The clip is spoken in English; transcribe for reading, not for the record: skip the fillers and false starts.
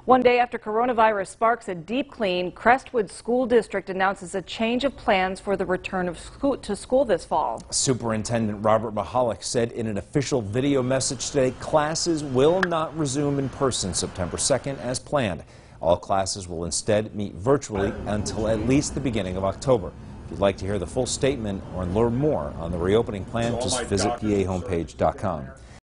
One day after coronavirus sparks a deep clean, Crestwood School District announces a change of plans for the return of school this fall. Superintendent Robert Mahalik said in an official video message today, classes will not resume in person September 2nd as planned. All classes will instead meet virtually until at least the beginning of October. If you'd like to hear the full statement or learn more on the reopening plan, just visit PAHomepage.com.